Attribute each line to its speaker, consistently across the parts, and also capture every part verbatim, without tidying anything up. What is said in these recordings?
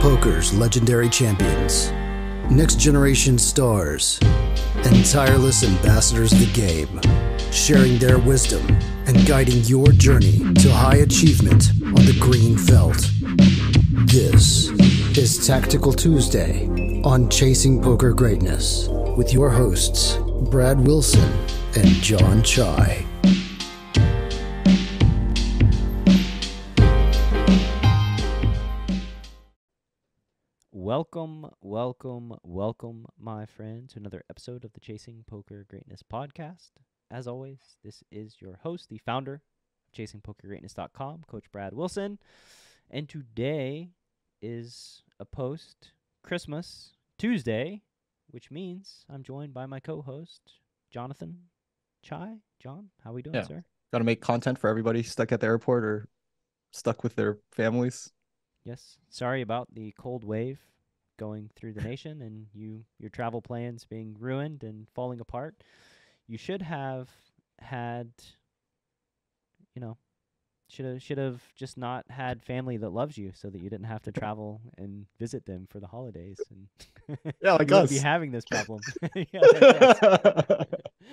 Speaker 1: Poker's legendary champions, next-generation stars, and tireless ambassadors of the game, sharing their wisdom and guiding your journey to high achievement on the green felt. This is Tactical Tuesday on Chasing Poker Greatness with your hosts, Brad Wilson and Jon Chai.
Speaker 2: Welcome, welcome, welcome, my friend, to another episode of the Chasing Poker Greatness podcast. As always, this is your host, the founder of chasing poker greatness dot com, Coach Brad Wilson. And today is a post-Christmas Tuesday, which means I'm joined by my co-host, Jonathan Chai. John, how we doing,
Speaker 3: yeah.
Speaker 2: sir?
Speaker 3: Got to make content for everybody stuck at the airport or stuck with their families.
Speaker 2: Yes. Sorry about the cold wave going through the nation and you your travel plans being ruined and falling apart. You should have had, you know, should have should have just not had family that loves you, so that you didn't have to travel and visit them for the holidays. And
Speaker 3: yeah, like
Speaker 2: you
Speaker 3: us.
Speaker 2: wouldn't be having this problem. yeah, like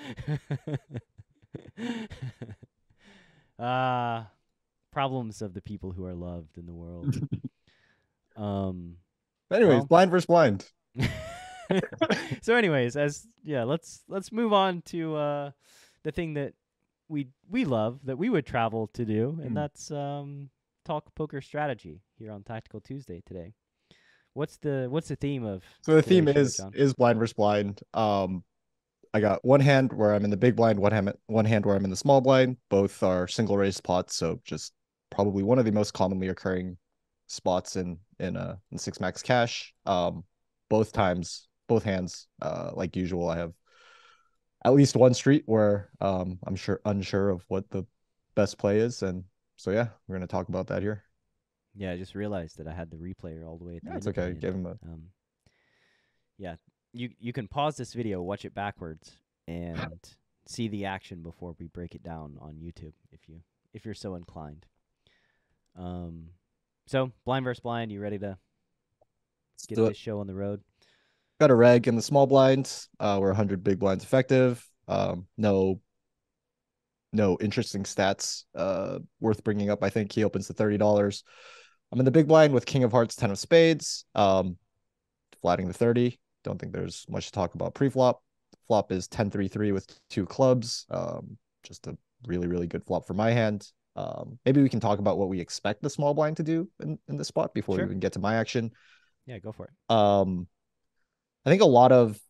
Speaker 2: uh, problems of the people who are loved in the world. um.
Speaker 3: Anyways,
Speaker 2: Well,
Speaker 3: blind versus blind.
Speaker 2: so anyways, as yeah, let's let's move on to uh, the thing that we we love, that we would travel to do, and
Speaker 3: Mm.
Speaker 2: that's um, talk poker strategy here on Tactical Tuesday today. What's the what's the theme of
Speaker 3: So the
Speaker 2: today's
Speaker 3: theme
Speaker 2: show,
Speaker 3: is
Speaker 2: John?
Speaker 3: is blind versus blind. Um, I got one hand where I'm in the big blind, one hand one hand where I'm in the small blind. Both are single raised pots, so just probably one of the most commonly occurring spots in in uh in six max cash. Um, both times, both hands, uh, like usual, I have at least one street where um I'm sure unsure of what the best play is, and so yeah, we're gonna talk about that here.
Speaker 2: Yeah, I just realized that I had the replayer all the way at the
Speaker 3: Yeah, it's
Speaker 2: minute
Speaker 3: okay.
Speaker 2: hand.
Speaker 3: Give him a
Speaker 2: Um, yeah, you you can pause this video, watch it backwards, and see the action before we break it down on YouTube if you if you're so inclined. Um, so blind versus blind, you ready to get
Speaker 3: do it.
Speaker 2: this show on the road?
Speaker 3: Got a reg in the small blinds. Uh, we're one hundred big blinds effective. Um, no, no interesting stats uh worth bringing up. I think he opens to thirty dollars. I'm in the big blind with King of Hearts, Ten of Spades. Um, flatting the thirty. Don't think there's much to talk about pre-flop. Flop is ten three three with two clubs. Um, just a really, really good flop for my hand. Um, maybe we can talk about what we expect the small blind to do in, in this spot before
Speaker 2: Sure.
Speaker 3: we even get to my action.
Speaker 2: Yeah, go for it.
Speaker 3: Um, I think a lot of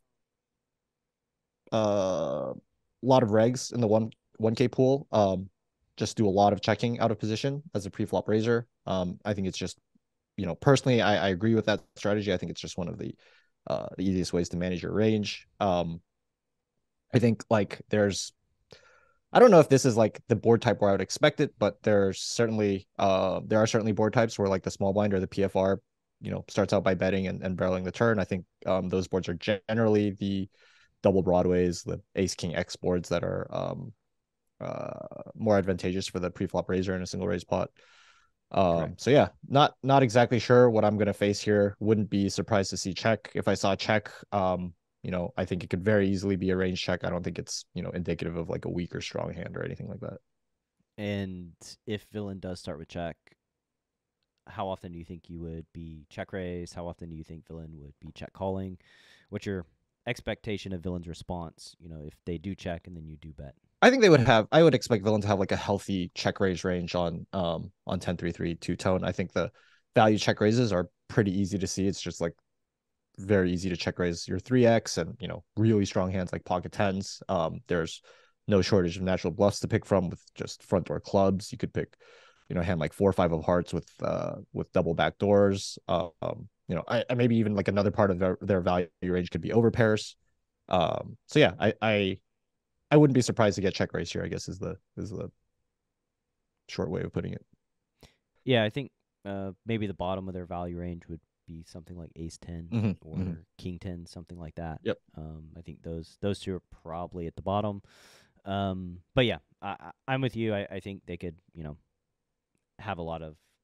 Speaker 3: uh, a lot of regs in the one one K pool. Um, just do a lot of checking out of position as a pre-flop raiser. Um, I think it's just, you know, personally, I, I agree with that strategy. I think it's just one of the uh the easiest ways to manage your range. Um, I think like there's, I don't know if this is like the board type where I would expect it, but there's certainly uh there are certainly board types where like the small blind or the P F R, you know, starts out by betting and, and barreling the turn. I think um those boards are generally the double broadways, the ace king X boards that are um uh more advantageous for the pre-flop raiser in a single raise pot. Um
Speaker 2: Correct.
Speaker 3: so yeah, not not exactly sure what I'm gonna face here. Wouldn't be surprised to see check. If I saw check, um you know, I think it could very easily be a range check. I don't think it's, you know, indicative of like a weak or strong hand or anything like that.
Speaker 2: And if villain does start with check, how often do you think you would be check raise? How often do you think villain would be check calling? What's your expectation of villain's response, you know, if they do check and then you do bet?
Speaker 3: I think they would have, I would expect villain to have like a healthy check raise range on um on ten three three two tone. I think the value check raises are pretty easy to see. It's just like very easy to check raise your three X and, you know, really strong hands like pocket tens. Um, there's no shortage of natural bluffs to pick from with just front door clubs. You could pick, you know, a hand like four or five of hearts with uh with double back doors. Um, you know, I, I maybe even like another part of their, their value range could be over pairs. Um, so yeah, I I I wouldn't be surprised to get check raise here, I guess is the is the short way of putting it.
Speaker 2: Yeah, I think uh, maybe the bottom of their value range would be something like ace ten
Speaker 3: mm-hmm,
Speaker 2: or
Speaker 3: mm-hmm.
Speaker 2: king ten, something like that.
Speaker 3: Yep.
Speaker 2: Um, I think those those two are probably at the bottom. Um, but yeah, I, I, I'm with you. I, I think they could, you know, have a lot of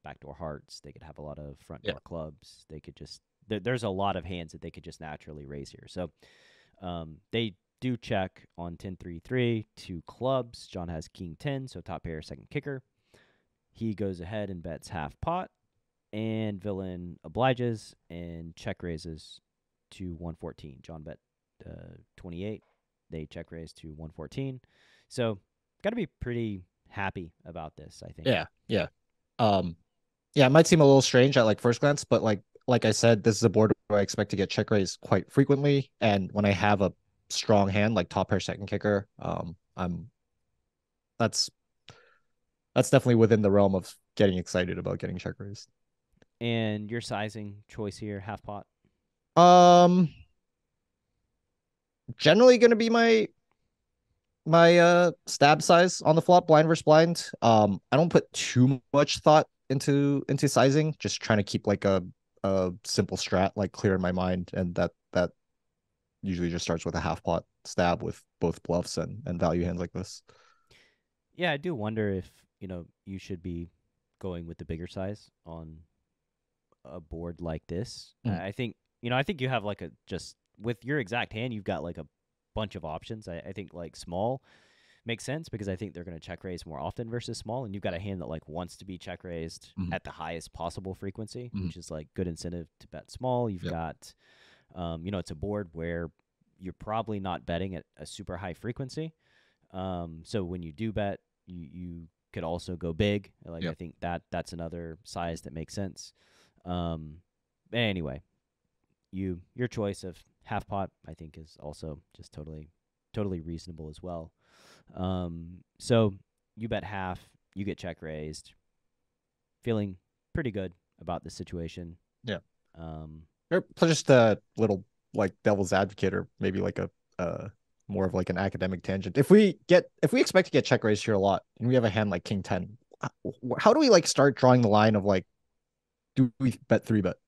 Speaker 2: backdoor hearts. They could have a lot of front
Speaker 3: Yeah.
Speaker 2: door clubs. They could just there, there's a lot of hands that they could just naturally raise here. So um, they do check on ten three three, two clubs. John has king ten, so top pair, second kicker. He goes ahead and bets half pot, and villain obliges and check raises to one fourteen. John bet uh, twenty-eight. They check raise to one fourteen. So got to be pretty happy about this, I think.
Speaker 3: Yeah, yeah. Um, yeah, it might seem a little strange at like first glance, but like like I said, this is a board where I expect to get check raised quite frequently, and when I have a strong hand like top pair second kicker, um, I'm that's that's definitely within the realm of getting excited about getting check raised.
Speaker 2: And your sizing choice here, half pot?
Speaker 3: Um, generally going to be my my uh stab size on the flop, blind versus blind. Um, I don't put too much thought into into sizing, just trying to keep like a a simple strat like clear in my mind, and that that usually just starts with a half pot stab with both bluffs and and value hands like this.
Speaker 2: Yeah, I do wonder if, you know, you should be going with the bigger size on a board like this.
Speaker 3: Mm.
Speaker 2: I think, you know, I think you have like a just with your exact hand, you've got like a bunch of options. I, I think like small makes sense because I think they're going to check raise more often versus small, and you've got a hand that like wants to be check raised
Speaker 3: Mhm.
Speaker 2: at the highest possible frequency,
Speaker 3: Mhm.
Speaker 2: which is like good incentive to bet small. You've
Speaker 3: Yep.
Speaker 2: got, um, you know, it's a board where you're probably not betting at a super high frequency. Um, so when you do bet, you you could also go big. Like
Speaker 3: Yep.
Speaker 2: I think that that's another size that makes sense. Um, anyway, you your choice of half pot I think is also just totally totally reasonable as well. Um, so you bet half, you get check raised, feeling pretty good about the situation.
Speaker 3: Yeah.
Speaker 2: Um,
Speaker 3: Or just a little like devil's advocate, or maybe like a uh more of like an academic tangent. If we get if we expect to get check raised here a lot, and we have a hand like king ten, how do we like start drawing the line of like, do we bet three bet?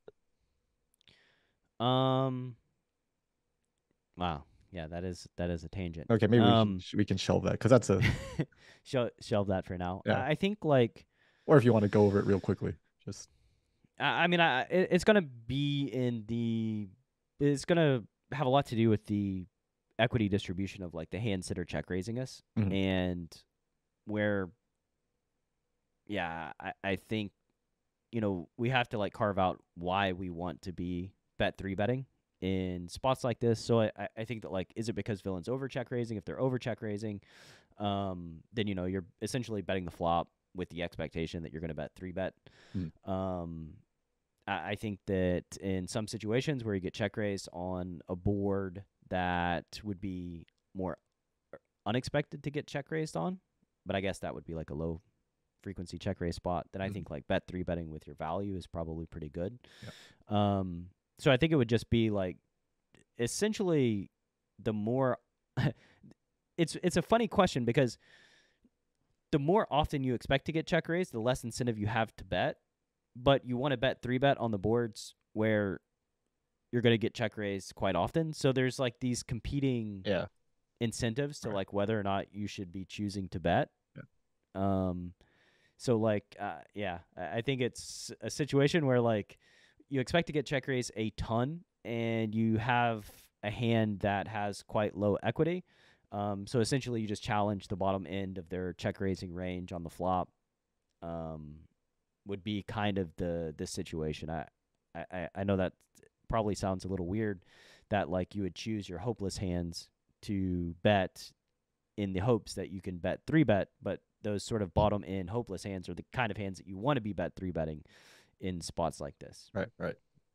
Speaker 2: um, wow, yeah, that is that is a tangent.
Speaker 3: Okay, maybe
Speaker 2: um,
Speaker 3: we can we can shelve that because that's a
Speaker 2: Shel- shelve that for now.
Speaker 3: Yeah.
Speaker 2: I I think like,
Speaker 3: or if you want to go over it real quickly, just
Speaker 2: I, I mean, I it, it's gonna be in the, it's gonna have a lot to do with the equity distribution of like the hands that are check raising us,
Speaker 3: Mhm.
Speaker 2: and where, yeah, I, I think, you know, we have to like carve out why we want to be bet three betting in spots like this. So I, I- I think that like, is it because villains over check raising? If they're over check raising, um, then you know you're essentially betting the flop with the expectation that you're going to bet three bet.
Speaker 3: Mm.
Speaker 2: Um, I, I think that in some situations where you get check raised on a board that would be more unexpected to get check raised on, but I guess that would be like a low frequency check raise spot, then I
Speaker 3: Mhm.
Speaker 2: think like bet three betting with your value is probably pretty good.
Speaker 3: Yep.
Speaker 2: Um, so I think it would just be like essentially the more it's it's a funny question because the more often you expect to get check raised, the less incentive you have to bet. But you want to bet three bet on the boards where you're going to get check raised quite often. So there's like these competing
Speaker 3: yeah.
Speaker 2: incentives to
Speaker 3: Right.
Speaker 2: like whether or not you should be choosing to bet.
Speaker 3: Yeah.
Speaker 2: Um, so like, uh, yeah, I I think it's a situation where like you expect to get check raise a ton, and you have a hand that has quite low equity. Um, so essentially, you just challenge the bottom end of their check raising range on the flop. Um, would be kind of the the situation. I, I I know that probably sounds a little weird, that like you would choose your hopeless hands to bet in the hopes that you can bet three bet, but those sort of bottom end hopeless hands are the kind of hands that you want to be bet three betting in spots like this.
Speaker 3: Right. Right.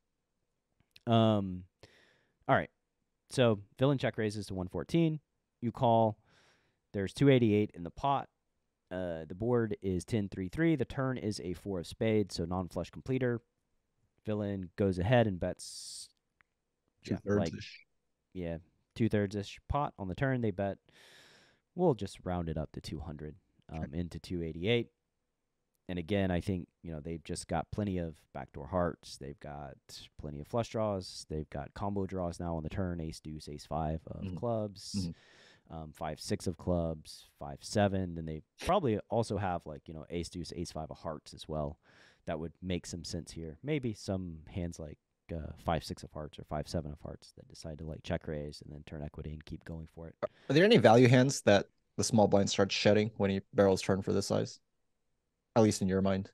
Speaker 2: Um, all right. So villain check raises to one fourteen. You call. There's two eighty-eight in the pot. Uh, the board is ten three three. The turn is a four of spades, so non-flush completer. Villain goes ahead and bets
Speaker 3: Two
Speaker 2: yeah,
Speaker 3: thirds
Speaker 2: like,
Speaker 3: ish.
Speaker 2: yeah, two thirds ish pot on the turn. They bet. We'll just round it up to two hundred, um,
Speaker 3: Okay.
Speaker 2: into two eighty-eight. And again, I think, you know, they've just got plenty of backdoor hearts. They've got plenty of flush draws. They've got combo draws now on the turn: ace deuce, ace five of
Speaker 3: Mhm.
Speaker 2: clubs,
Speaker 3: Mhm.
Speaker 2: um, five six of clubs, five seven. Then they probably also have like, you know, ace deuce, ace five of hearts as well that would make some sense here. Maybe some hands like uh, five six of hearts or five seven of hearts that decide to like check raise and then turn equity and keep going for it.
Speaker 3: Are there any value hands that the small blind starts shedding when he barrels turn for this size? At least in your mind.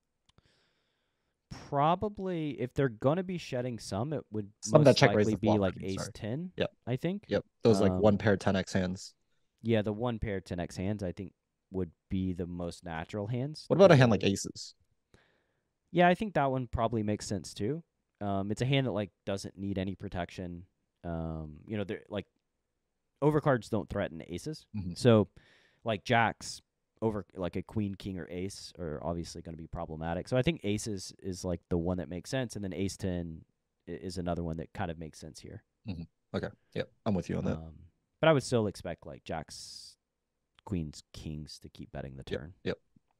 Speaker 2: Probably, if they're gonna be shedding some, it would
Speaker 3: Some that
Speaker 2: most
Speaker 3: check raise
Speaker 2: likely
Speaker 3: the
Speaker 2: be
Speaker 3: flop,
Speaker 2: like
Speaker 3: I mean,
Speaker 2: ace
Speaker 3: sorry.
Speaker 2: ten.
Speaker 3: Yep.
Speaker 2: I think.
Speaker 3: Yep. Those like one
Speaker 2: Um,
Speaker 3: pair ten x hands.
Speaker 2: Yeah, the one pair ten x hands I think would be the most natural hands.
Speaker 3: What about a hand
Speaker 2: to-
Speaker 3: like aces?
Speaker 2: Yeah, I think that one probably makes sense too. Um, it's a hand that like doesn't need any protection. Um, you know, they're like overcards don't threaten aces.
Speaker 3: Mhm.
Speaker 2: So, like jacks over like a queen, king, or ace are obviously going to be problematic. So I think aces is like the one that makes sense, and then ace ten i- is another one that kind of makes sense here.
Speaker 3: Okay. Yep. I'm with you on that.
Speaker 2: Um, but I would still expect like jacks, queens, kings to keep betting the turn.
Speaker 3: Yep.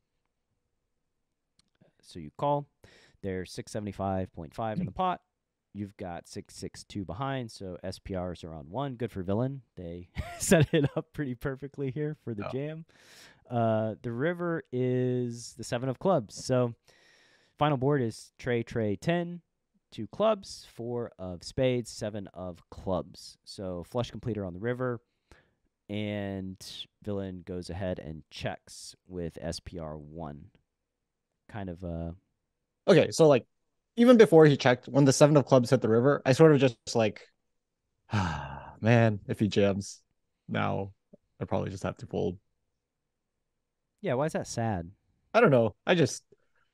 Speaker 2: So you call. They're six seventy-five point five in the pot. You've got six sixty-two behind, so S P Rs are on one. Good for villain. They set it up pretty perfectly here for the
Speaker 3: Yeah.
Speaker 2: jam. Uh, the river is the seven of clubs. So final board is tray, tray, ten, two clubs, four of spades, seven of clubs. So flush completer on the river, and villain goes ahead and checks with S P R one. Kind of uh
Speaker 3: Okay, so like even before he checked, when the seven of clubs hit the river, I sort of just like, ah, man, if he jams now, I probably just have to fold.
Speaker 2: yeah. Why is that sad?
Speaker 3: I don't know. I just,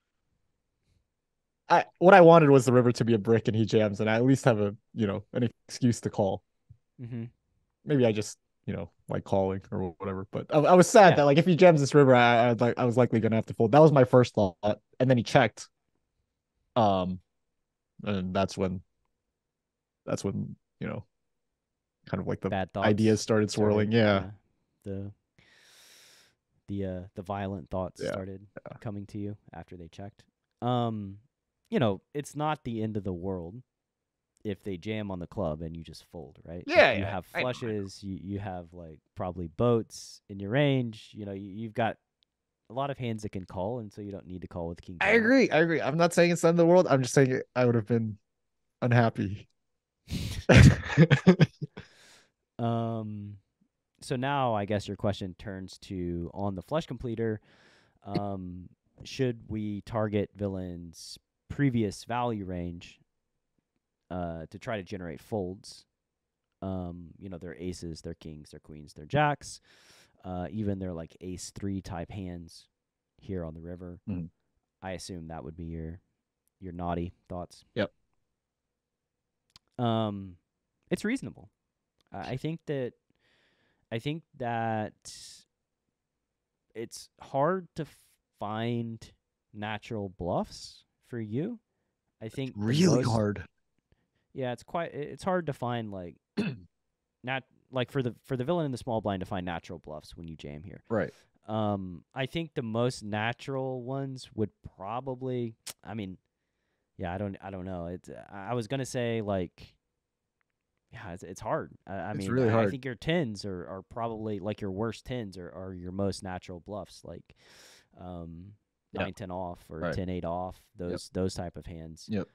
Speaker 3: I what I wanted was the river to be a brick and he jams, and I at least have a you know an excuse to call.
Speaker 2: Mm-hmm.
Speaker 3: Maybe I just you know like calling or whatever. But I, I was sad
Speaker 2: Yeah.
Speaker 3: that like if he jams this river, I, I like I was likely gonna have to fold. That was my first thought, and then he checked. Um, and that's when that's when you know kind of like the
Speaker 2: Bad thoughts
Speaker 3: ideas started swirling. Yeah.
Speaker 2: The the uh the violent thoughts
Speaker 3: Yeah,
Speaker 2: started
Speaker 3: yeah.
Speaker 2: coming to you after they checked. Um, you know, it's not the end of the world if they jam on the club and you just fold, right?
Speaker 3: Yeah,
Speaker 2: If you
Speaker 3: yeah,
Speaker 2: have
Speaker 3: I know, I know.
Speaker 2: flushes, you you have like probably boats in your range. You know, you, you've got a lot of hands that can call, and so you don't need to call with king.
Speaker 3: I
Speaker 2: jack.
Speaker 3: agree. I agree. I'm not saying it's the end of the world. I'm just saying I would have been unhappy.
Speaker 2: Um, so now I guess your question turns to on the flush completer. Um, should we target villains' previous value range uh, to try to generate folds? Um, you know, their aces, their kings, their queens, their jacks, uh, even their like ace three type hands here on the river.
Speaker 3: Mhm.
Speaker 2: I assume that would be your your naughty thoughts.
Speaker 3: Yep.
Speaker 2: Um, it's reasonable. I I think that I think that it's hard to find natural bluffs for you. I think the
Speaker 3: Really
Speaker 2: most-
Speaker 3: hard.
Speaker 2: Yeah, it's quite it- it's hard to find like nat like for the for the villain in the small blind to find natural bluffs when you jam here.
Speaker 3: Right.
Speaker 2: Um, I think the most natural ones would probably. I mean, yeah, I don't, I don't know. It's. I was gonna say like, yeah, it's, it's hard. I, I
Speaker 3: It's
Speaker 2: mean,
Speaker 3: really
Speaker 2: I, I
Speaker 3: hard.
Speaker 2: think your tens are, are probably like your worst tens are, are your most natural bluffs, like, um,
Speaker 3: Yep.
Speaker 2: nine ten off or
Speaker 3: Right.
Speaker 2: ten eight off. Those those type of hands.
Speaker 3: Yep.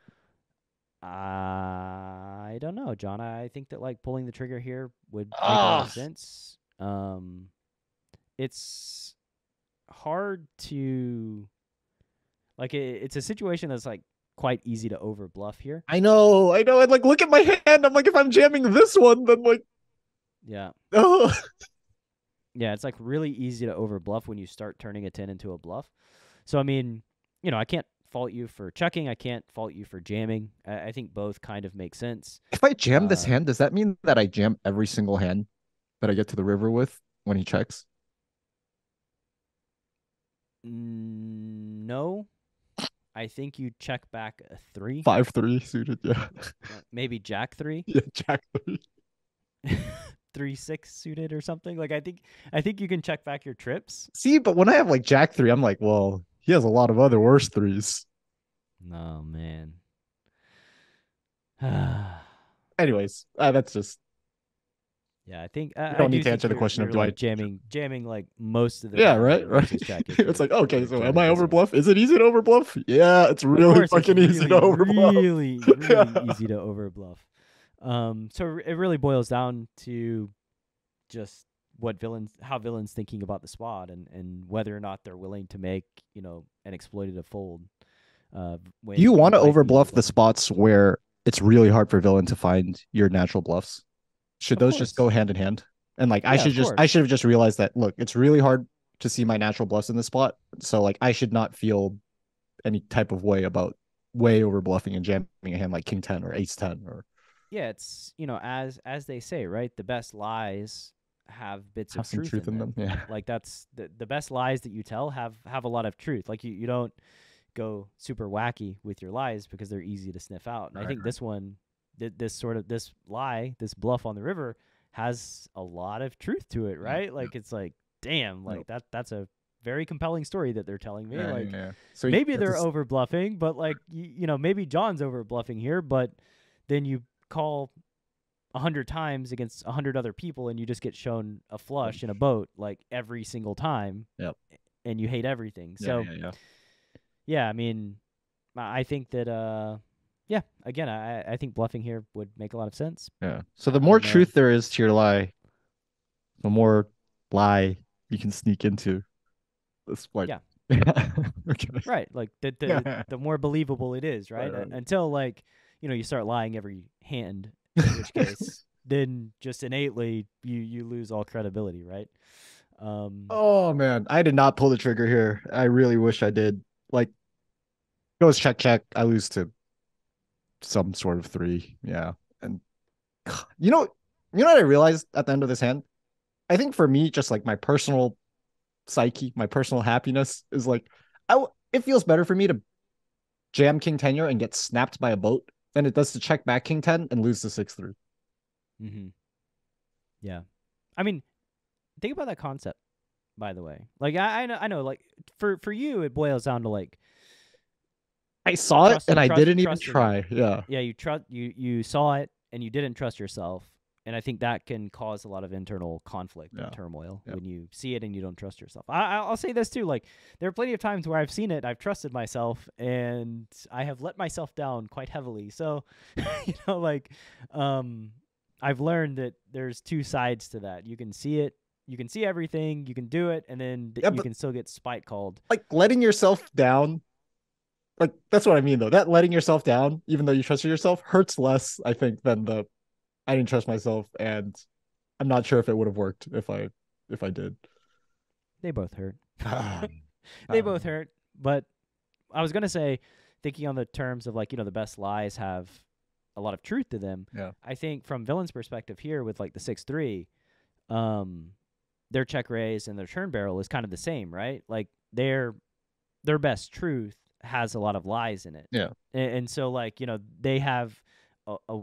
Speaker 2: I don't know, John. I think that like pulling the trigger here would make a
Speaker 3: Ah.
Speaker 2: lot of sense. Um, it's hard to like it, it's a situation that's like quite easy to over bluff here.
Speaker 3: I know. I know. I'd like look at my hand. I'm like, if I'm jamming this one, then like,
Speaker 2: Yeah.
Speaker 3: oh.
Speaker 2: Yeah, it's like really easy to over bluff when you start turning a ten into a bluff. So I mean, you know, I can't fault you for checking. I can't fault you for jamming. I, I think both kind of make sense.
Speaker 3: If I jam this
Speaker 2: Uh,
Speaker 3: hand, does that mean that I jam every single hand that I get to the river with when he checks?
Speaker 2: Mm, no, I think you check back a three,
Speaker 3: Five three suited, yeah.
Speaker 2: uh, maybe jack three,
Speaker 3: Yeah, jack three.
Speaker 2: three six suited or something. Like I think I think you can check back your trips.
Speaker 3: See, but when I have like jack three, I'm like, well, he has a lot of other worse threes.
Speaker 2: No man.
Speaker 3: Anyways, uh, that's just
Speaker 2: Yeah, I think I,
Speaker 3: You don't
Speaker 2: I do
Speaker 3: need to
Speaker 2: think
Speaker 3: answer the
Speaker 2: you're,
Speaker 3: question of
Speaker 2: you're
Speaker 3: do
Speaker 2: like
Speaker 3: I
Speaker 2: jamming jamming like most of the
Speaker 3: Yeah,
Speaker 2: time
Speaker 3: right, right.
Speaker 2: versus check if
Speaker 3: It's
Speaker 2: you're-
Speaker 3: like, okay,
Speaker 2: you're
Speaker 3: so am
Speaker 2: jamming
Speaker 3: I
Speaker 2: this
Speaker 3: over
Speaker 2: one.
Speaker 3: bluff? Is it easy to over bluff? Yeah, it's
Speaker 2: Of
Speaker 3: really
Speaker 2: course,
Speaker 3: fucking
Speaker 2: it's
Speaker 3: easy
Speaker 2: really,
Speaker 3: to over bluff.
Speaker 2: really, really easy to over bluff. Um, so it really boils down to just what villains, how villains thinking about the spot, and, and whether or not they're willing to make, you know, an exploitative fold. Uh, when
Speaker 3: Do you want to
Speaker 2: might
Speaker 3: over
Speaker 2: be
Speaker 3: bluff the
Speaker 2: overbluffing.
Speaker 3: spots where it's really hard for villain to find your natural bluffs? Should
Speaker 2: Of
Speaker 3: those just
Speaker 2: course.
Speaker 3: go hand in hand? And like I
Speaker 2: Yeah,
Speaker 3: should
Speaker 2: of
Speaker 3: just I
Speaker 2: course.
Speaker 3: should have just realized that look, it's really hard to see my natural bluffs in this spot. So like I should not feel any type of way about way over bluffing and jamming a hand like king ten or ace ten or
Speaker 2: Yeah, it's, you know, as as they say, right? The best lies have bits
Speaker 3: have
Speaker 2: of
Speaker 3: some
Speaker 2: truth,
Speaker 3: truth
Speaker 2: in
Speaker 3: in
Speaker 2: them.
Speaker 3: them. Yeah.
Speaker 2: Like that's the the best lies that you tell have have a lot of truth. Like you, you don't go super wacky with your lies because they're easy to sniff out. And
Speaker 3: Right,
Speaker 2: I think
Speaker 3: right.
Speaker 2: this one, th- this sort of this lie, this bluff on the river has a lot of truth to it, right?
Speaker 3: Yeah,
Speaker 2: like
Speaker 3: yeah.
Speaker 2: it's like, damn, like
Speaker 3: Nope.
Speaker 2: that that's a very compelling story that they're telling me.
Speaker 3: Yeah,
Speaker 2: like
Speaker 3: yeah, yeah. So
Speaker 2: maybe
Speaker 3: you have
Speaker 2: they're
Speaker 3: to s-
Speaker 2: over bluffing, but like you, you know, maybe John's over bluffing here, but then you call a hundred times against a hundred other people and you just get shown a flush in a boat like every single time.
Speaker 3: Yep.
Speaker 2: And you hate everything.
Speaker 3: yeah,
Speaker 2: So
Speaker 3: yeah, yeah.
Speaker 2: yeah, I mean, I I think that uh, yeah, again, I I think bluffing here would make a lot of sense.
Speaker 3: Yeah. So the more
Speaker 2: don't know.
Speaker 3: truth there is to your lie, the more lie you can sneak into. That's like
Speaker 2: Yeah.
Speaker 3: okay.
Speaker 2: Right, like the the the more believable it is, right?
Speaker 3: Right, right.
Speaker 2: Uh, Until like you know you start lying every hand, in which case then just innately you you lose all credibility, right? Um,
Speaker 3: Oh man, I did not pull the trigger here. I really wish I did. Like goes check check. I lose to some sort of three. Yeah. And you know, you know what I realized at the end of this hand? I think for me, just like my personal psyche, my personal happiness is like I w- it feels better for me to jam king ten here and get snapped by a boat than it does to check back king ten and lose to six three.
Speaker 2: mm-hmm. Yeah, I mean, think about that concept. By the way, like I I know I know like for for you it boils down to like
Speaker 3: I saw
Speaker 2: Trust-
Speaker 3: it and I
Speaker 2: trust-
Speaker 3: didn't even
Speaker 2: trusting.
Speaker 3: try. Yeah.
Speaker 2: yeah you trust you you saw it and you didn't trust yourself, and I think that can cause a lot of internal conflict
Speaker 3: Yeah.
Speaker 2: and turmoil
Speaker 3: Yeah.
Speaker 2: when you see it and you don't trust yourself. I I- I'll say this too, like there are plenty of times where I've seen it, I've trusted myself, and I have let myself down quite heavily. So you know, like um, I've learned that there's two sides to that. You can see it. You can see everything, you can do it, and then th-
Speaker 3: Yeah,
Speaker 2: you
Speaker 3: but-
Speaker 2: can still get spite called.
Speaker 3: Like letting yourself down, like that's what I mean though. That letting yourself down, even though you trusted yourself, hurts less, I think, than the I didn't trust myself and I'm not sure if it would have worked if I if I did.
Speaker 2: They both hurt.
Speaker 3: I
Speaker 2: They
Speaker 3: don't
Speaker 2: both
Speaker 3: know.
Speaker 2: hurt. But I was gonna say, thinking on the terms of like, you know, the best lies have a lot of truth to them.
Speaker 3: Yeah.
Speaker 2: I think from villain's perspective here with like the six three, um, their check raise and their turn barrel is kind of the same, right? Like their their best truth has a lot of lies in it.
Speaker 3: Yeah.
Speaker 2: And, and so like, you know, they have a, a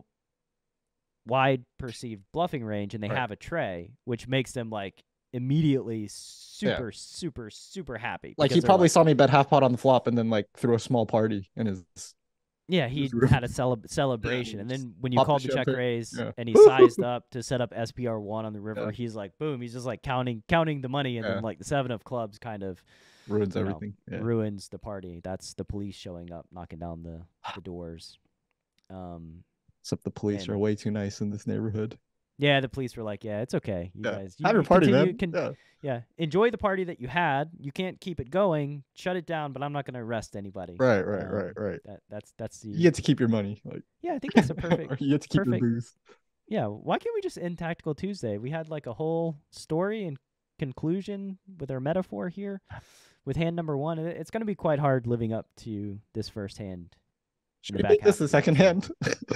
Speaker 2: wide perceived bluffing range and they
Speaker 3: Right.
Speaker 2: have a tray, which makes them like immediately super, super, super happy.
Speaker 3: Like
Speaker 2: because
Speaker 3: he
Speaker 2: they're
Speaker 3: probably
Speaker 2: like,
Speaker 3: saw me bet half pot on the flop and then like threw a small party in his
Speaker 2: yeah, he
Speaker 3: his room.
Speaker 2: had a cele- celebration. And
Speaker 3: just
Speaker 2: then when you
Speaker 3: pop the
Speaker 2: called the check
Speaker 3: champagne.
Speaker 2: raise
Speaker 3: Yeah.
Speaker 2: and he sized up to set up S P R one on the river,
Speaker 3: Yeah.
Speaker 2: he's like, boom, he's just like counting counting the money. And
Speaker 3: Yeah.
Speaker 2: then like the seven of clubs kind of
Speaker 3: ruins
Speaker 2: you know,
Speaker 3: everything. Yeah.
Speaker 2: ruins the party. That's the police showing up, knocking down the, the doors. Um,
Speaker 3: Except the police
Speaker 2: and-
Speaker 3: are way too nice in this neighborhood.
Speaker 2: yeah, the police were like, yeah, it's okay. You
Speaker 3: Yeah.
Speaker 2: guys, you,
Speaker 3: Have your
Speaker 2: you
Speaker 3: party,
Speaker 2: continue,
Speaker 3: man.
Speaker 2: Can,
Speaker 3: yeah.
Speaker 2: yeah, enjoy the party that you had. You can't keep it going. Shut it down, but I'm not going to arrest anybody.
Speaker 3: Right, right,
Speaker 2: Um,
Speaker 3: right, right.
Speaker 2: That that's that's the
Speaker 3: You get to keep your money. Like
Speaker 2: yeah. I think that's a
Speaker 3: or
Speaker 2: perfect.
Speaker 3: you get to keep
Speaker 2: perfect-
Speaker 3: your booze.
Speaker 2: Yeah, why can't we just end Tactical Tuesday? We had like a whole story and conclusion with our metaphor here, with hand number one. And it- it's going to be quite hard living up to this first hand.
Speaker 3: Should
Speaker 2: the
Speaker 3: we
Speaker 2: back
Speaker 3: make this
Speaker 2: half
Speaker 3: the
Speaker 2: of
Speaker 3: second hand?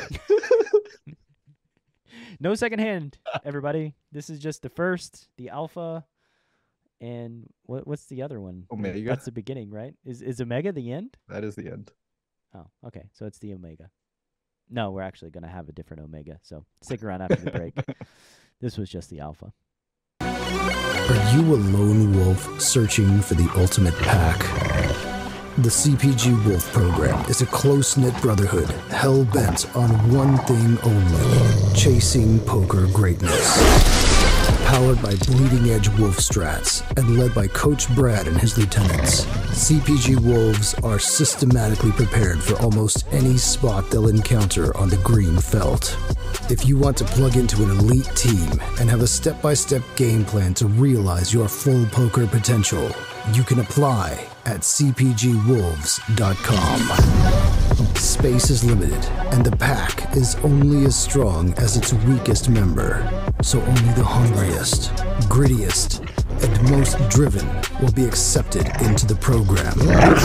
Speaker 2: No second hand, everybody. This is just the first, the alpha, and what what's the other one?
Speaker 3: Omega.
Speaker 2: That's the beginning, right? Is is Omega the end?
Speaker 3: That is the end.
Speaker 2: Oh, okay. So it's the Omega. No, we're actually going to have a different Omega. So stick around after the break. This was just the alpha.
Speaker 1: Are you a lone wolf searching for the ultimate pack? The C P G Wolf program is a close-knit brotherhood hell-bent on one thing only: chasing poker greatness. Powered by bleeding-edge wolf strats and led by Coach Brad and his lieutenants, C P G Wolves are systematically prepared for almost any spot they'll encounter on the green felt. If you want to plug into an elite team and have a step-by-step game plan to realize your full poker potential, you can apply at c p g wolves dot com. Space is limited, and the pack is only as strong as its weakest member. So only the hungriest, grittiest, and most driven will be accepted into the program.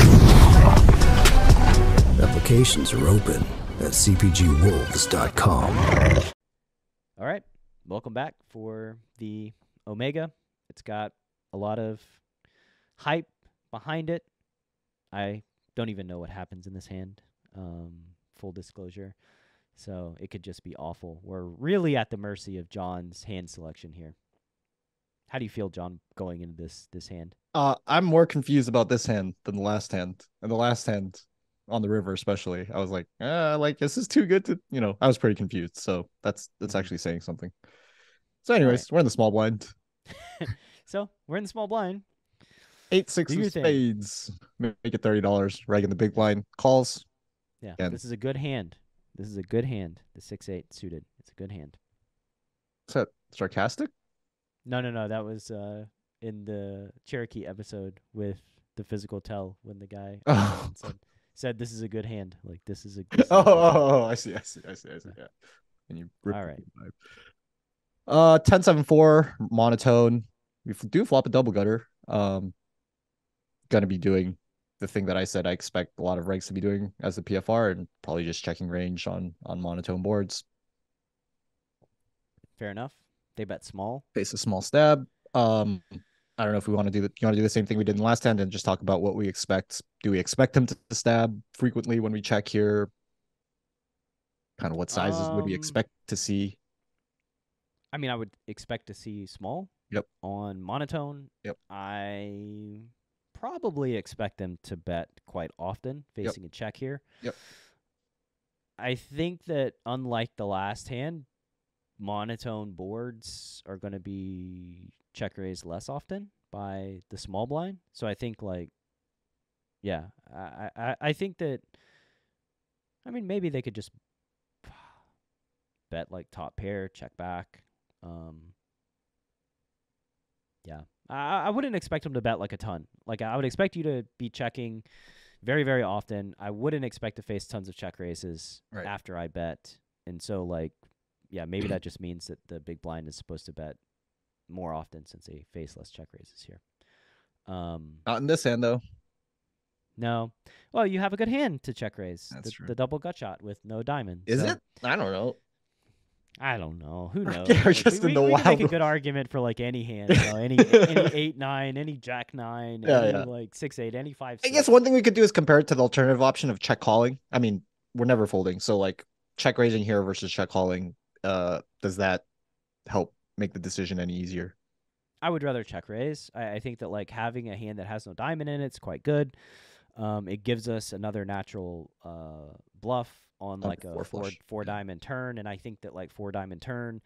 Speaker 1: Applications are open at c p g wolves dot com.
Speaker 2: All right, welcome back for the Omega. It's got a lot of hype behind it. I don't even know what happens in this hand, um, full disclosure. So it could just be awful. We're really at the mercy of Jon's hand selection here. How do you feel, Jon, going into this this hand?
Speaker 3: Uh, I'm more confused about this hand than the last hand. And the last hand on the river, especially, I was like, ah, like this is too good to, you know. I was pretty confused. So that's that's
Speaker 2: Mhm.
Speaker 3: actually saying something. So, anyways,
Speaker 2: right.
Speaker 3: we're in the small blind.
Speaker 2: So we're in the small blind.
Speaker 3: Eight six
Speaker 2: Do your
Speaker 3: of
Speaker 2: thing.
Speaker 3: spades. Make it thirty dollars. Reg in the big blind. Calls.
Speaker 2: Yeah,
Speaker 3: Again.
Speaker 2: this is a good hand. This is a good hand. The six eight suited. It's a good hand.
Speaker 3: Is that sarcastic?
Speaker 2: No, no, no. That was uh, in the Cherokee episode with the physical tell when the guy
Speaker 3: Oh.
Speaker 2: said said this is a good hand. Like this is a. This is
Speaker 3: Oh,
Speaker 2: a good hand.
Speaker 3: oh, oh, I see, I see, I see, I see. Yeah. And you
Speaker 2: All right.
Speaker 3: Uh, ten seven four monotone. We do flop a double gutter. Um, gonna be doing the thing that I said I expect a lot of regs to be doing as the P F R, and probably just checking range on on monotone boards.
Speaker 2: Fair enough. They bet small.
Speaker 3: Face a small stab. Um, I don't know if we want to do the you want to do the same thing we did in the last hand and just talk about what we expect. Do we expect them to stab frequently when we check here? Kind of what sizes
Speaker 2: um,
Speaker 3: would we expect to see?
Speaker 2: I mean, I would expect to see small.
Speaker 3: Yep.
Speaker 2: On monotone.
Speaker 3: Yep.
Speaker 2: I probably expect them to bet quite often, facing
Speaker 3: Yep.
Speaker 2: a check here.
Speaker 3: Yep.
Speaker 2: I think that unlike the last hand, monotone boards are going to be check raised less often by the small blind. So I think like, yeah, I, I, I think that, I mean, maybe they could just bet like top pair, check back. Um, yeah, I, I wouldn't expect them to bet like a ton. Like I would expect you to be checking very, very often. I wouldn't expect to face tons of check raises
Speaker 3: Right.
Speaker 2: after I bet. And so like, yeah, maybe that just means that the big blind is supposed to bet more often since they face less check raises here. Um,
Speaker 3: Not in this hand though.
Speaker 2: no. Well, you have a good hand to check raise.
Speaker 3: That's
Speaker 2: the,
Speaker 3: true.
Speaker 2: the double gut shot with no diamond.
Speaker 3: Is
Speaker 2: so,
Speaker 3: it? I don't know.
Speaker 2: I don't know. Who knows?
Speaker 3: Yeah,
Speaker 2: Like,
Speaker 3: just
Speaker 2: we
Speaker 3: in the
Speaker 2: we, we can make a
Speaker 3: wild-
Speaker 2: good argument for like any hand. You know, any any eight nine, any jack nine,
Speaker 3: Yeah,
Speaker 2: any
Speaker 3: yeah.
Speaker 2: like six eight, any five.
Speaker 3: I
Speaker 2: Six.
Speaker 3: guess one thing we could do is compare it to the alternative option of check calling. I mean, we're never folding, so like check raising here versus check calling. Uh, does that help make the decision any easier?
Speaker 2: I would rather check raise. I, I think that like having a hand that has no diamond in it's quite good. Um, it gives us another natural uh bluff on
Speaker 3: On
Speaker 2: like a
Speaker 3: four
Speaker 2: four
Speaker 3: flush.
Speaker 2: four
Speaker 3: Yeah.
Speaker 2: diamond turn, and I think that like four diamond turn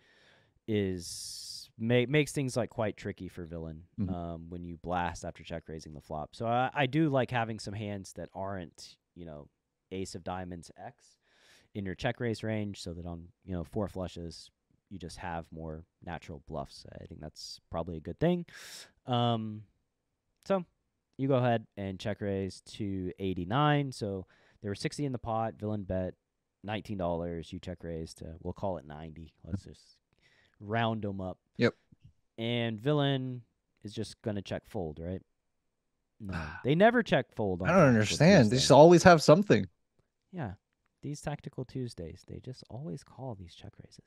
Speaker 2: is ma- makes things like quite tricky for villain
Speaker 3: Mhm.
Speaker 2: um when you blast after check raising the flop. So I, I do like having some hands that aren't, you know, ace of diamonds X in your check raise range, so that on, you know, four flushes you just have more natural bluffs. I think that's probably a good thing. Um, so you go ahead and check raise to eighty-nine. So there were sixty in the pot. Villain bet nineteen dollars. You check raise to, we'll call it ninety. Let's just round them up.
Speaker 3: Yep.
Speaker 2: And villain is just going to check fold, right? No, they never check fold on
Speaker 3: I don't
Speaker 2: Tactical
Speaker 3: understand. They
Speaker 2: Tuesday.
Speaker 3: just always have something.
Speaker 2: Yeah, these Tactical Tuesdays, they just always call these check raises.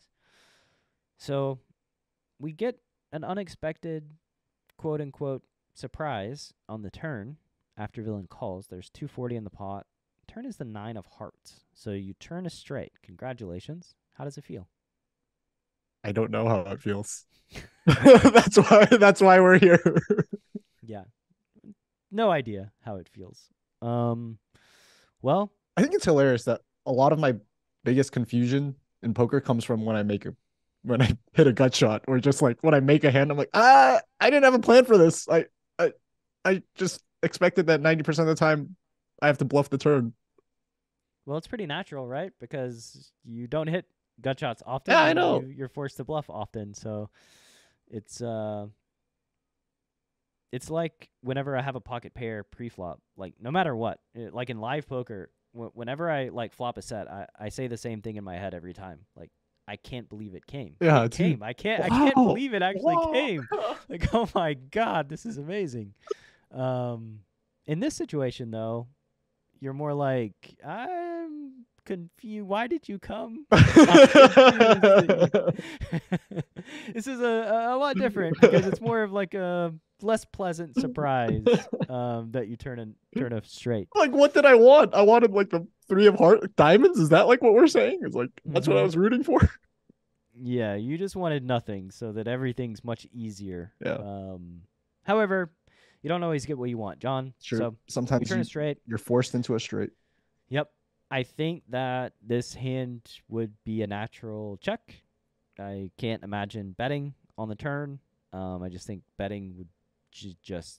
Speaker 2: So we get an unexpected, quote unquote, surprise on the turn after villain calls. There's two forty in the pot. Turn is the nine of hearts. So you turn a straight. Congratulations. How does it feel?
Speaker 3: I don't know how it feels. that's why. That's why we're here.
Speaker 2: Yeah. No idea how it feels. Um, well,
Speaker 3: I think it's hilarious that a lot of my biggest confusion in poker comes from when I make a when I hit a gut shot, or just like when I make a hand, I'm like, ah, I didn't have a plan for this. I I I just expected that ninety percent of the time I have to bluff the turn.
Speaker 2: well, it's pretty natural, right? Because you don't hit gut shots often.
Speaker 3: Yeah, I
Speaker 2: and
Speaker 3: know.
Speaker 2: You, you're forced to bluff often, so it's uh, it's like whenever I have a pocket pair pre-flop, like no matter what, eh, like in live poker, wh- whenever I like flop a set, I, I say the same thing in my head every time. Like, I can't believe it came.
Speaker 3: Yeah,
Speaker 2: It
Speaker 3: it's you.
Speaker 2: came. I can't. I can't
Speaker 3: Wow.
Speaker 2: believe it actually
Speaker 3: Wow.
Speaker 2: came. Like, oh my god, this is amazing. Um, in this situation though, you're more like, I'm confused. Why did you come? I'm confused that you- This is a, a lot different because it's more of like a less pleasant surprise um, that you turn and turn a straight.
Speaker 3: Like, what did I want? I wanted like the three of heart diamonds. Is that like what we're saying? It's like that's what I
Speaker 2: Mhm.
Speaker 3: was rooting for.
Speaker 2: Yeah, you just wanted nothing so that everything's much easier.
Speaker 3: Yeah.
Speaker 2: Um, however, you don't always get what you want, John.
Speaker 3: Sure.
Speaker 2: So
Speaker 3: Sometimes
Speaker 2: you turn
Speaker 3: you,
Speaker 2: it straight.
Speaker 3: you're forced into a straight.
Speaker 2: Yep. I think that this hand would be a natural check. I can't imagine betting on the turn. Um, I just think betting would ju- just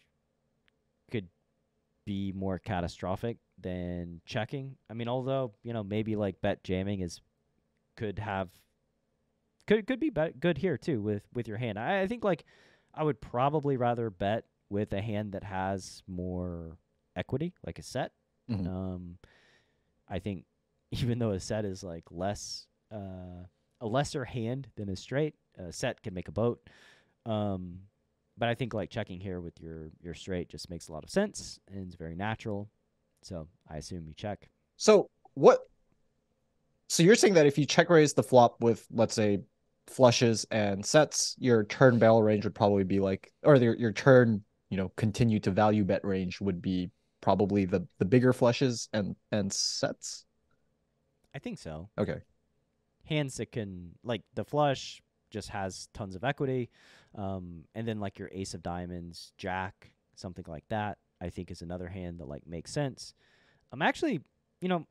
Speaker 2: could be more catastrophic than checking. I mean, although, you know, maybe like bet jamming is could have could could be bet good here too with with your hand. I, I think like I would probably rather bet with a hand that has more equity, like a set.
Speaker 3: Mhm.
Speaker 2: Um, I think even though a set is like less uh, a lesser hand than a straight, a set can make a boat. Um, but I think like checking here with your your straight just makes a lot of sense and it's very natural. So I assume you check.
Speaker 3: So what? So you're saying that if you check raise the flop with, let's say, flushes and sets, your turn barrel range would probably be like, or your your turn, you know, continue to value bet range would be probably the the bigger flushes and and sets.
Speaker 2: I think so.
Speaker 3: Okay.
Speaker 2: Hands that can like the flush just has tons of equity, um, and then like your ace of diamonds, jack, something like that. I think is another hand that like makes sense. I'm actually, you know,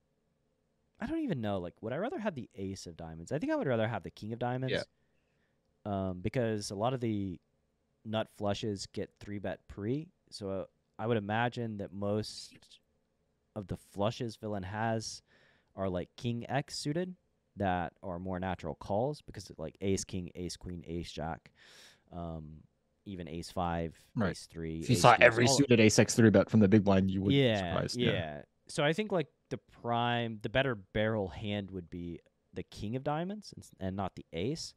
Speaker 2: I don't even know. Like, would I rather have the ace of diamonds? I think I would rather have the king of diamonds.
Speaker 3: Yeah.
Speaker 2: Um, because a lot of the nut flushes get three bet pre, so uh, I would imagine that most of the flushes villain has are like king X suited that are more natural calls because it, like ace king, ace queen, ace jack, um, even ace five,
Speaker 3: Right.
Speaker 2: ace three.
Speaker 3: If you
Speaker 2: ace
Speaker 3: saw
Speaker 2: deuce,
Speaker 3: every
Speaker 2: all-
Speaker 3: suited ace x three bet from the big blind, you would be
Speaker 2: yeah,
Speaker 3: surprised.
Speaker 2: yeah. So I think like the prime, the better barrel hand would be the king of diamonds and, s- and not the ace.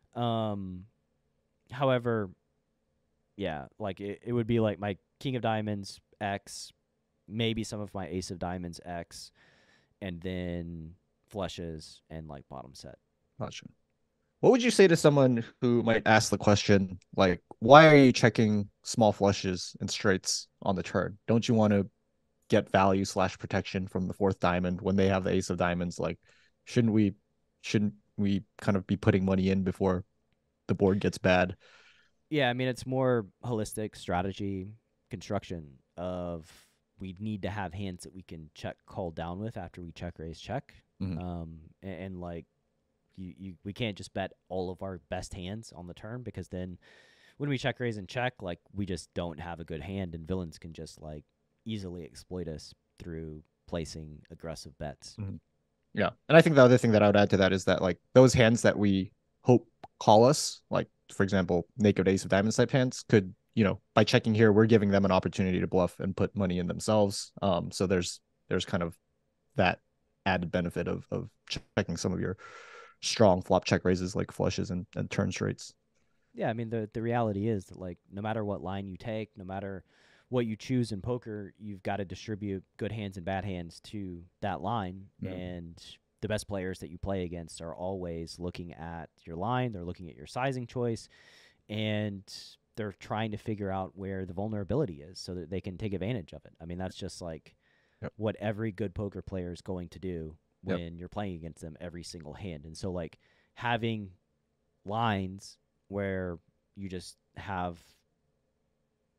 Speaker 2: Um, however, yeah, like it, it would be like my king of diamonds X, maybe some of my ace of diamonds X, and then flushes and like bottom set.
Speaker 3: Gotcha. What would you say to someone who might ask the question, like, why are you checking small flushes and straights on the turn? Don't you want to get value slash protection from the fourth diamond when they have the ace of diamonds? Like, shouldn't we shouldn't we kind of be putting money in before the board gets bad?
Speaker 2: Yeah, I mean it's more holistic strategy construction of we need to have hands that we can check call down with after we check raise check.
Speaker 3: Mhm.
Speaker 2: Um and, and like you, you we can't just bet all of our best hands on the turn because then when we check raise and check, like we just don't have a good hand and villains can just like easily exploit us through placing aggressive bets.
Speaker 3: Mhm. Yeah. And I think the other thing that I would add to that is that like those hands that we hope call us, like for example, naked ace of diamonds type hands could, you know, by checking here, we're giving them an opportunity to bluff and put money in themselves. Um, so there's there's kind of that added benefit of of checking some of your strong flop check raises like flushes and, and turn straights.
Speaker 2: Yeah, I mean the the reality is that like no matter what line you take, no matter what you choose in poker, you've got to distribute good hands and bad hands to that line.
Speaker 3: Mhm.
Speaker 2: And the best players that you play against are always looking at your line, they're looking at your sizing choice, and they're trying to figure out where the vulnerability is so that they can take advantage of it. I mean, that's just like
Speaker 3: Yep.
Speaker 2: what every good poker player is going to do
Speaker 3: Yep.
Speaker 2: when you're playing against them every single hand. And so like having lines where you just have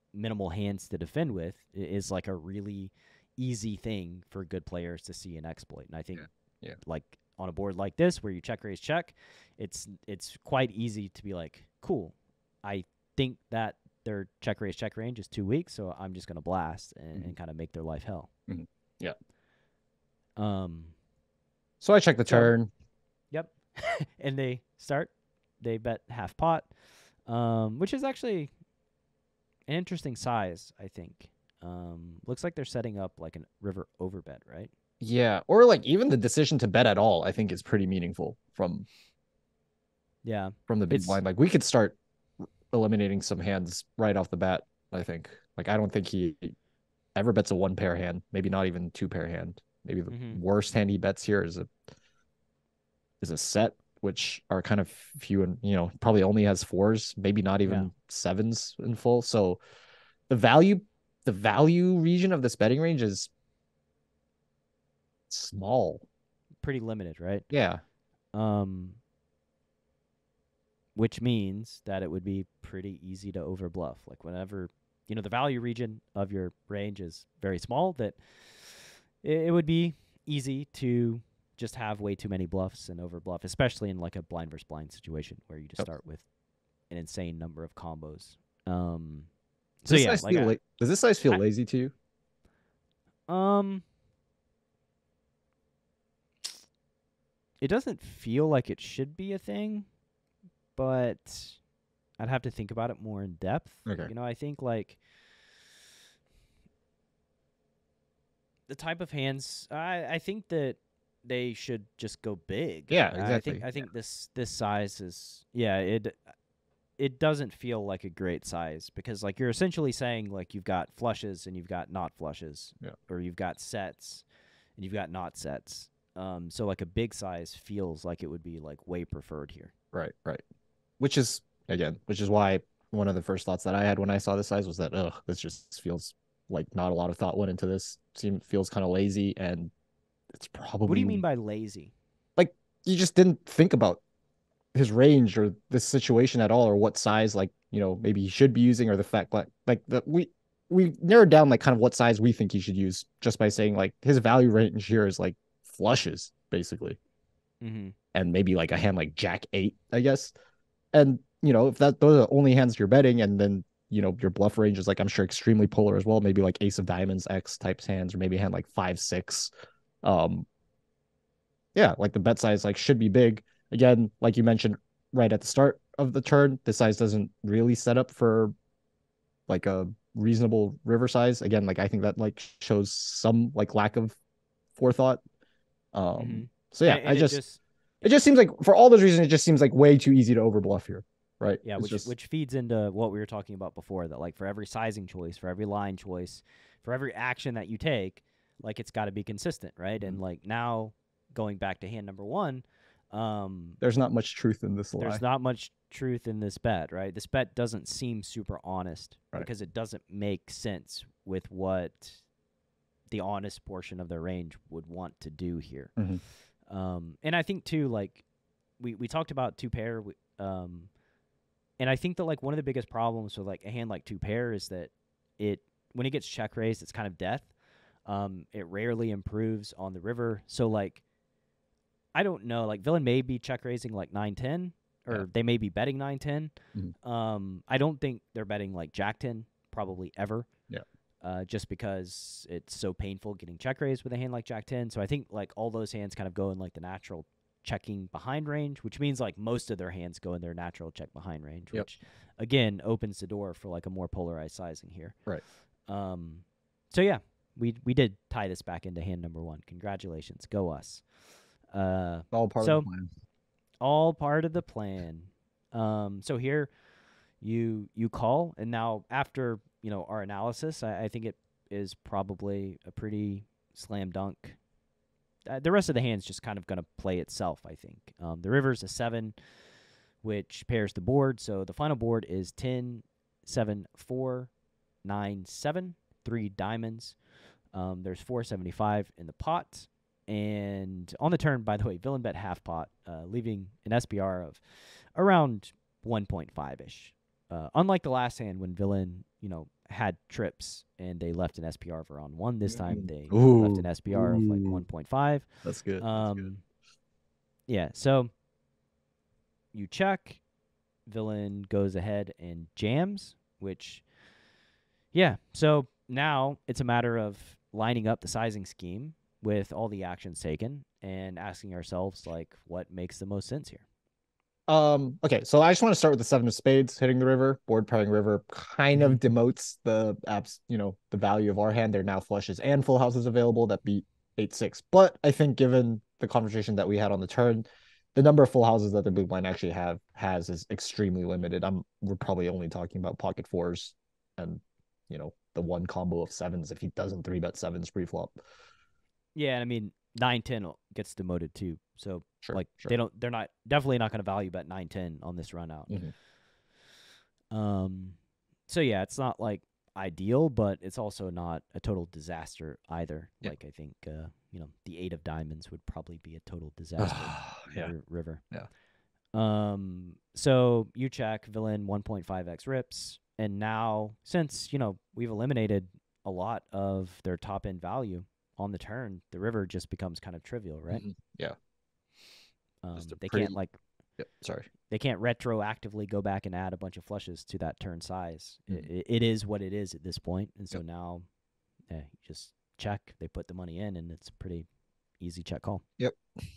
Speaker 2: minimal hands to defend with is like a really easy thing for good players to see and exploit. And I think
Speaker 3: yeah. Yeah.
Speaker 2: like on a board like this where you check raise check, it's it's quite easy to be like, cool, I think that their check raise check range is too weak, so I'm just gonna blast and,
Speaker 3: mm-hmm.
Speaker 2: and kind of make their life hell.
Speaker 3: Mm-hmm. Yeah.
Speaker 2: Um.
Speaker 3: So I check the
Speaker 2: so,
Speaker 3: turn.
Speaker 2: Yep. And they start. They bet half pot, um, which is actually an interesting size, I think. Um, looks like they're setting up like a river overbet, right?
Speaker 3: Yeah, or like even the decision to bet at all, I think is pretty meaningful from
Speaker 2: yeah
Speaker 3: from the big
Speaker 2: it's,
Speaker 3: blind. Like we could start eliminating some hands right off the bat. I think. Like I don't think he ever bets a one pair hand. Maybe not even two pair hand. Maybe the
Speaker 2: mm-hmm.
Speaker 3: worst hand he bets here is a is a set, which are kind of few and you know probably only has fours, maybe not even
Speaker 2: yeah.
Speaker 3: sevens in full. So the value the value region of this betting range is small,
Speaker 2: pretty limited, right?
Speaker 3: Yeah.
Speaker 2: Um, which means that it would be pretty easy to overbluff. Like whenever you know the value region of your range is very small, that it, it would be easy to just have way too many bluffs and overbluff, especially in like a blind versus blind situation where you just
Speaker 3: Yep.
Speaker 2: start with an insane number of combos. Um,
Speaker 3: Does
Speaker 2: so
Speaker 3: this
Speaker 2: yeah,
Speaker 3: size
Speaker 2: like
Speaker 3: feel
Speaker 2: I,
Speaker 3: la- does this size feel
Speaker 2: I-
Speaker 3: lazy to you?
Speaker 2: um, it doesn't feel like it should be a thing, but I'd have to think about it more in depth.
Speaker 3: Okay.
Speaker 2: You know, I think like the type of hands, I I think that they should just go big.
Speaker 3: Yeah,
Speaker 2: I
Speaker 3: exactly.
Speaker 2: think I think this this size is yeah, it it doesn't feel like a great size because like you're essentially saying like you've got flushes and you've got not flushes.
Speaker 3: Yeah.
Speaker 2: Or you've got sets and you've got not sets. Um so like a big size feels like it would be like way preferred here.
Speaker 3: Right, right. Which is again, which is why one of the first thoughts that I had when I saw the size was that ugh, this just feels like not a lot of thought went into this. Seems feels kind of lazy, and it's probably.
Speaker 2: What do you mean by lazy?
Speaker 3: Like you just didn't think about his range or this situation at all, or what size, like you know, maybe he should be using, or the fact like like that we we narrowed down like kind of what size we think he should use just by saying like his value range here is like flushes basically,
Speaker 2: Mm-hmm.
Speaker 3: and maybe like a hand like Jack eight, I guess, and you know if that those are the only hands you're betting, and then you know your bluff range is like I'm sure extremely polar as well, maybe like ace of diamonds X types hands, or maybe a hand like five six, um yeah, like the bet size like should be big. Again, like you mentioned right at the start of the turn, the size doesn't really set up for like a reasonable river size. Again, like I think that like shows some like lack of forethought. Um
Speaker 2: Mm-hmm.
Speaker 3: so yeah,
Speaker 2: And, and
Speaker 3: I
Speaker 2: it
Speaker 3: just,
Speaker 2: just
Speaker 3: it just seems like for all those reasons, it just seems like way too easy to overbluff here. Right.
Speaker 2: Yeah,
Speaker 3: It's
Speaker 2: which
Speaker 3: just,
Speaker 2: which feeds into what we were talking about before, that like for every sizing choice, for every line choice, for every action that you take, like it's got to be consistent, right?
Speaker 3: Mhm.
Speaker 2: And like now going back to hand number one, um,
Speaker 3: there's not much truth in this lie.
Speaker 2: there's not much truth in this bet, right? This bet doesn't seem super honest
Speaker 3: Right.
Speaker 2: because it doesn't make sense with what the honest portion of the range would want to do here.
Speaker 3: Mhm.
Speaker 2: Um, and I think too, like we we talked about two pair, we, um. And I think that like one of the biggest problems with like a hand like two pair is that it when it gets check raised, it's kind of death. Um, it rarely improves on the river. So like, I don't know. Like villain may be check raising like nine ten, or
Speaker 3: Yeah.
Speaker 2: they may be betting nine ten.
Speaker 3: Mhm.
Speaker 2: Um, I don't think they're betting like jack ten probably ever.
Speaker 3: Yeah.
Speaker 2: Uh, just because it's so painful getting check raised with a hand like jack ten. So I think like all those hands kind of go in like the natural checking behind range, which means like most of their hands go in their natural check behind range,
Speaker 3: Yep.
Speaker 2: which again opens the door for like a more polarized sizing here.
Speaker 3: Right.
Speaker 2: Um. So yeah, we we did tie this back into hand number one. Congratulations, go us. Uh,
Speaker 3: All part
Speaker 2: so
Speaker 3: of the plan.
Speaker 2: all part of the plan. Um. So here, you you call, and now after you know our analysis, I, I think it is probably a pretty slam dunk. Uh, the rest of the hand's just kind of going to play itself, I think. Um, the river's a seven, which pairs the board. So the final board is ten, seven, four, nine, seven, three diamonds. Um, there's four seventy-five in the pot. And on the turn, by the way, villain bet half pot, uh, leaving an S B R of around one point five-ish. Uh, unlike the last hand when villain you know, had trips and they left an S P R of around one. This time they
Speaker 3: Ooh.
Speaker 2: left an S P R Ooh. of like one point five.
Speaker 3: That's good.
Speaker 2: Um,
Speaker 3: That's good.
Speaker 2: Yeah, so you check. Villain goes ahead and jams, which, yeah. So now it's a matter of lining up the sizing scheme with all the actions taken and asking ourselves, like, what makes the most sense here?
Speaker 3: Um, okay, so I just want to start with the seven of spades hitting the river. Board pairing river kind of demotes the apps, you know, the value of our hand. There are now flushes and full houses available that beat eight six. But I think given the conversation that we had on the turn, the number of full houses that the big blind actually have has is extremely limited. I'm we're probably only talking about pocket fours and, you know, the one combo of sevens if he doesn't three bet sevens pre-flop.
Speaker 2: Yeah, and I mean nine ten gets demoted too. So
Speaker 3: sure,
Speaker 2: like
Speaker 3: sure.
Speaker 2: they don't they're not definitely not going to value bet nine ten on this run out.
Speaker 3: Mm-hmm.
Speaker 2: Um so yeah, it's not like ideal, but it's also not a total disaster either.
Speaker 3: Yeah.
Speaker 2: Like I think uh, you know, the eight of diamonds would probably be a total disaster.
Speaker 3: yeah.
Speaker 2: r- river.
Speaker 3: Yeah.
Speaker 2: Um so you check, villain one point five x rips, and now since, you know, we've eliminated a lot of their top end value on the turn, the river just becomes kind of trivial, right?
Speaker 3: Mm-hmm. Yeah.
Speaker 2: Um, they
Speaker 3: pretty...
Speaker 2: can't like,
Speaker 3: yep, sorry,
Speaker 2: they can't retroactively go back and add a bunch of flushes to that turn size. Mm-hmm. It, it is what it is at this point, and so yep. now, yeah, you just check. They put the money in, and it's a pretty easy check call.
Speaker 3: Yep.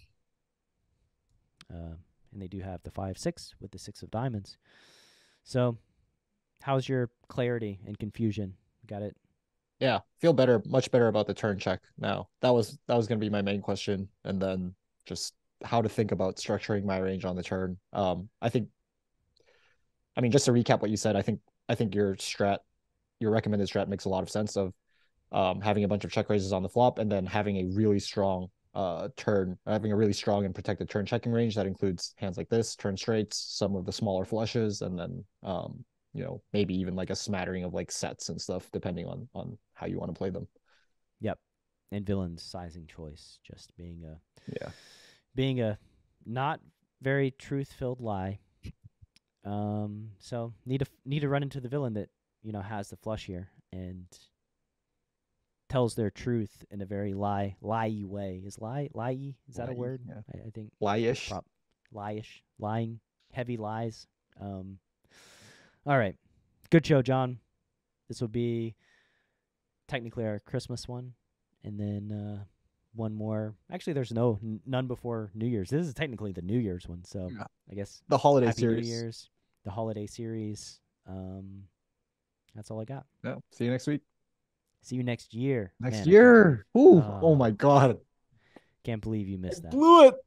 Speaker 2: Uh, and they do have the five six with the six of diamonds. So, how's your clarity and confusion? Got it.
Speaker 3: Yeah, feel better, much better about the turn check now. That was that was going to be my main question, and then just how to think about structuring my range on the turn. Um, I think, I mean, just to recap what you said, I think I think your strat, your recommended strat makes a lot of sense of um, having a bunch of check raises on the flop and then having a really strong uh, turn, having a really strong and protected turn checking range that includes hands like this, turn straights, some of the smaller flushes, and then um, you know, maybe even like a smattering of like sets and stuff, depending on on how you want to play them.
Speaker 2: Yep. And villain's sizing choice just being a
Speaker 3: yeah
Speaker 2: being a not very truth-filled lie. Um, so need to need to run into the villain that, you know, has the flush here and tells their truth in a very lie lie way. Is lie lie is that
Speaker 3: lie,
Speaker 2: a word?
Speaker 3: Yeah.
Speaker 2: I, I think
Speaker 3: lie-ish.
Speaker 2: Prop, lie-ish, lying, heavy lies. Um. All right. Good show, John. This will be technically our Christmas one. And then uh, one more. Actually, there's no n- none before New Year's. This is technically the New Year's one. So
Speaker 3: yeah.
Speaker 2: I guess
Speaker 3: the holiday
Speaker 2: Happy
Speaker 3: series.
Speaker 2: New Year's, the holiday series. Um, that's all I got.
Speaker 3: Yeah. See you next week.
Speaker 2: See you next year.
Speaker 3: Next
Speaker 2: Man,
Speaker 3: year. Ooh.
Speaker 2: Uh,
Speaker 3: oh, my God.
Speaker 2: Can't believe you missed
Speaker 3: I
Speaker 2: that.
Speaker 3: blew it.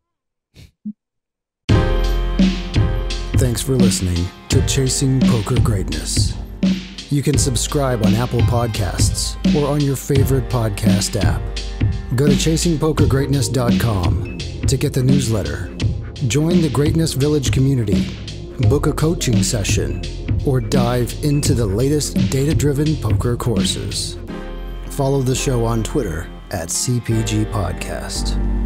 Speaker 1: Thanks for listening to Chasing Poker Greatness. You can subscribe on Apple Podcasts or on your favorite podcast app. Go to chasing poker greatness dot com to get the newsletter, join the Greatness Village community, book a coaching session, or dive into the latest data-driven poker courses. Follow the show on Twitter at C P G Podcast.